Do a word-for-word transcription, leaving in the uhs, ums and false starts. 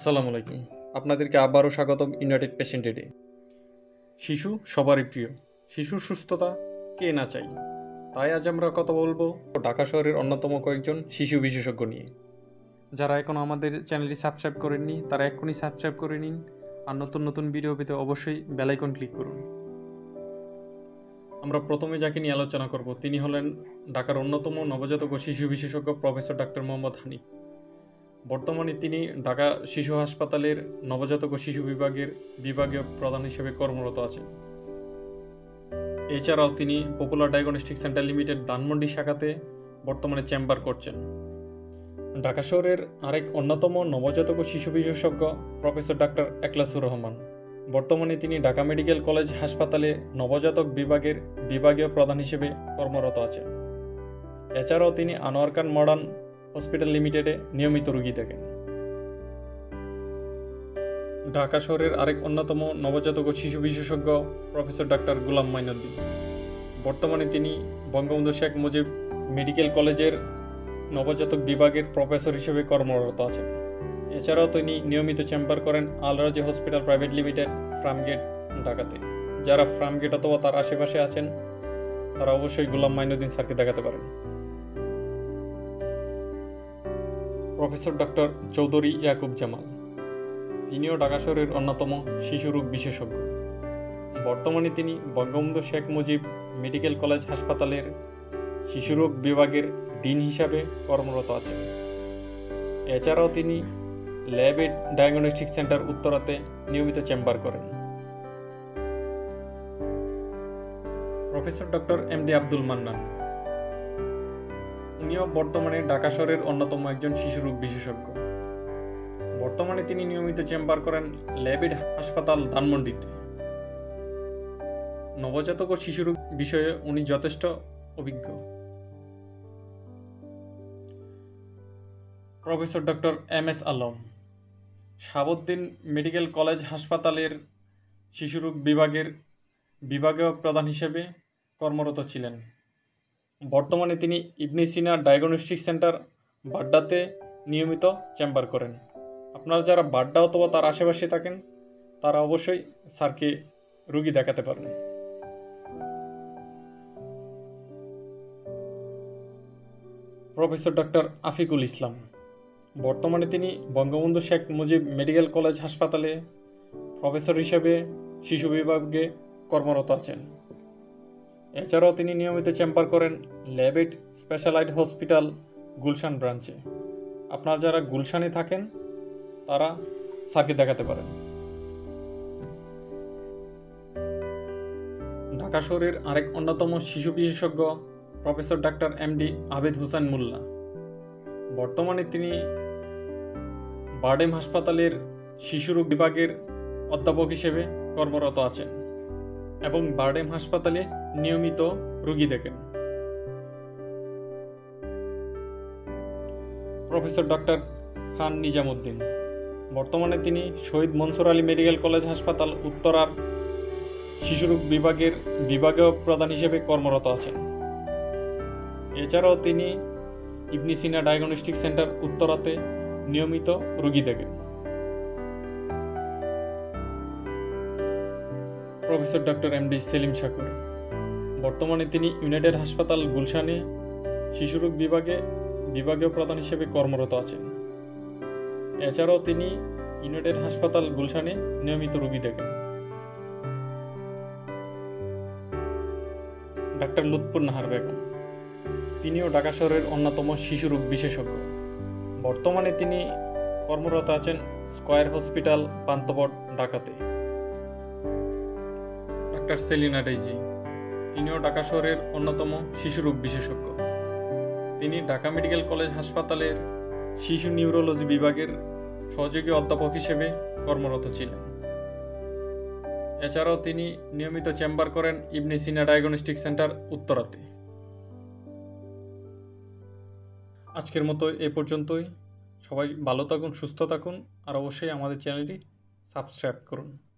আসসালামু আলাইকুম। আপনাদেরকে আবারও স্বাগতম ইউনাইটেড পেশেন্ট এডে। শিশু সবারই প্রিয়। শিশুর সুস্থতা কে না চাই? তাই আজ আমরা কথা বলবো ঢাকা শহরের অন্যতম কয়েকজন শিশু বিশেষজ্ঞ নিয়ে। যারা এখনও আমাদের চ্যানেলটি সাবস্ক্রাইব করেননি তারা এক্ষুনি সাবস্ক্রাইব করে নিন, আর নতুন নতুন ভিডিও পেতে অবশ্যই বেল আইকন ক্লিক করুন। আমরা প্রথমে যাকে নিয়ে আলোচনা করব তিনি হলেন ঢাকার অন্যতম নবজাতক ও শিশু বিশেষজ্ঞ প্রফেসর ডাক্তার মোহাম্মদ হানি। বর্তমানে তিনি ঢাকা শিশু হাসপাতালের নবজাতক ও শিশু বিভাগের বিভাগীয় প্রধান হিসেবে কর্মরত আছেন। এছাড়াও তিনি Popular Diagnostic Centre Limited Dhanmondi শাখাতে বর্তমানে চেম্বার করছেন। ঢাকা শহরের আরেক অন্যতম নবজাতক ও শিশু বিশেষজ্ঞ প্রফেসর ডাক্তার একলাসুর রহমান। বর্তমানে তিনি ঢাকা মেডিকেল কলেজ হাসপাতালে নবজাতক বিভাগের বিভাগীয় প্রধান হিসেবে কর্মরত আছেন। এছাড়াও তিনি আনোয়ার খান মডার্ন হসপিটাল লিমিটেডে নিয়মিত রোগী দেখেন। ঢাকা শহরের আরেক অন্যতম নবজাতক ও শিশু বিশেষজ্ঞ প্রফেসর ডাক্তার গোলাম মাইনুদ্দিন। বর্তমানে তিনি বঙ্গবন্ধু শেখ মুজিব মেডিকেল কলেজের নবজাতক বিভাগের প্রফেসর হিসেবে কর্মরত আছেন। এছাড়াও তিনি নিয়মিত চেম্বার করেন Al-Razi Hospital Private Limited, Farmgate, ঢাকাতে। যারা ফার্মগেট অথবা তার আশেপাশে আছেন তারা অবশ্যই গোলাম মাইনুদ্দিন স্যারকে দেখাতে পারেন। প্রফেসর ডক্টর চৌধুরী ইয়াকুব জামাল, তিনিও ঢাকা শহরের অন্যতম শিশু রোগ বিশেষজ্ঞ। বর্তমানে তিনি বঙ্গবন্ধু শেখ মুজিব মেডিকেল কলেজ হাসপাতালের শিশুরোগ বিভাগের ডিন হিসাবে কর্মরত আছেন। এছাড়াও তিনি ল্যাবেড ডায়াগনস্টিক সেন্টার উত্তরাতে নিয়মিত চেম্বার করেন। Professor doctor M D Abdul Mannan, উনিও বর্তমানে ঢাকা শহরের অন্যতম একজন শিশুরোগ বিশেষজ্ঞ। বর্তমানে তিনি নিয়মিত চেম্বার করেন ল্যাবেড হাসপাতাল ধানমন্ডিতে। নবজাতক ও শিশুরোগ বিষয়ে উনি যথেষ্ট অভিজ্ঞ। Professor doctor M S Alam, Shahabuddin Medical College হাসপাতালের শিশুরোগ বিভাগের বিভাগীয় প্রধান হিসেবে কর্মরত ছিলেন। বর্তমানে তিনি ইবনে সিনা ডায়াগনস্টিক সেন্টার বাড্ডাতে নিয়মিত চেম্বার করেন। আপনারা যারা বাড্ডা অথবা তার আশেপাশে থাকেন তারা অবশ্যই স্যারকে রোগী দেখাতে পারেন। প্রফেসর ডক্টর আফিকুল ইসলাম, বর্তমানে তিনি বঙ্গবন্ধু শেখ মুজিব মেডিকেল কলেজ হাসপাতালে প্রফেসর হিসেবে শিশু বিভাগে কর্মরত আছেন। এছাড়াও তিনি নিয়মিত চেম্বার করেন ল্যাবেড স্পেশালাইজড হসপিটাল গুলশান ব্রাঞ্চে। আপনারা যারা গুলশানে থাকেন তারা স্যারকে দেখাতে পারেন। ঢাকা শহরের আরেক অন্যতম শিশু বিশেষজ্ঞ প্রফেসর ডাক্তার এম ডি আবেদ হুসাইন মোল্লা। বর্তমানে তিনি বারডেম হাসপাতালের শিশুরোগ বিভাগের অধ্যাপক হিসেবে কর্মরত আছেন এবং বারডেম হাসপাতালে নিয়মিত রোগী দেখেন। প্রফেসর ডক্টর খান নিজামুদ্দিন, বর্তমানে তিনি শহীদ মনসুর আলী মেডিকেল কলেজ হাসপাতাল উত্তরার শিশুরোগ বিভাগের বিভাগীয় প্রধান হিসেবে কর্মরত আছেন। এছাড়াও তিনি ইবনে সিনা ডায়াগনস্টিক সেন্টার উত্তরাতে নিয়মিত রোগী দেখেন। Professor doctor M D Selim Shakur, বর্তমানে তিনি ইউনাইটেড হাসপাতাল গুলশানে শিশুরোগ বিভাগে বিভাগীয় প্রধান হিসেবে কর্মরত আছেন। এছাড়াও তিনি ইউনাইটেড হাসপাতাল গুলশানে নিয়মিত রোগী দেখেন। ডাক্তার লুৎফুন নাহার বেগম, তিনিও ঢাকা শহরের অন্যতম শিশুরোগ বিশেষজ্ঞ। বর্তমানে তিনি কর্মরত আছেন স্কয়ার হসপিটাল পান্থপথ, ঢাকাতে। ডাক্তার সেলিনা ডেইজি, তিনিও ঢাকা শহরের অন্যতম শিশুরোগ বিশেষজ্ঞ। তিনি ঢাকা মেডিকেল কলেজ হাসপাতালের শিশু নিউরোলজি বিভাগের সহযোগী অধ্যাপক হিসেবে কর্মরত ছিলেন। এছাড়াও তিনি নিয়মিত চেম্বার করেন ইবনে সিনা ডায়াগনস্টিক সেন্টার উত্তরাতে। আজকের মতো এ পর্যন্তই। সবাই ভালো থাকুন, সুস্থ থাকুন, আর অবশ্যই আমাদের চ্যানেলটি সাবস্ক্রাইব করুন।